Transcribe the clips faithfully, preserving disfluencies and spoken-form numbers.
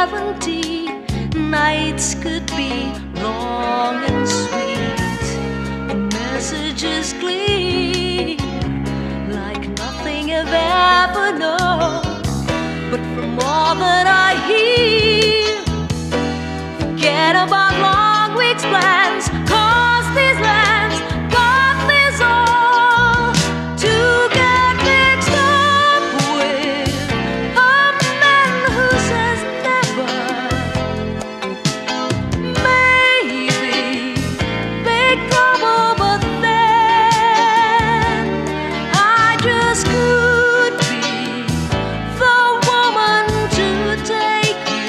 seventy, nights could be long and sweet. The messages gleam like nothing I've ever known. But from all that I hear, forget about long weeks plans, 'cause these lands got this all to get mixed up with a man who says never. Maybe big trouble, but then I just could be the woman to take you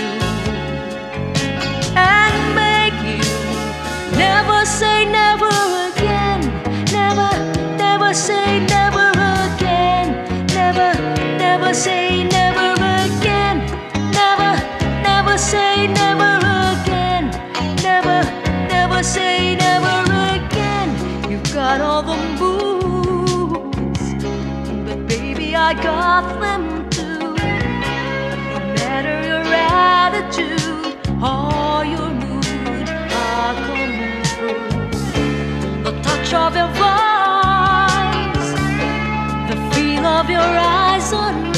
and make you never say never again. Never, never say never again. Never, never say never again. Never, never say never again. Never, never say never again. You've got all the moves, but baby I got them too. No matter your attitude or your mood, I'll come through. The touch of your voice, the feel of your eyes on me.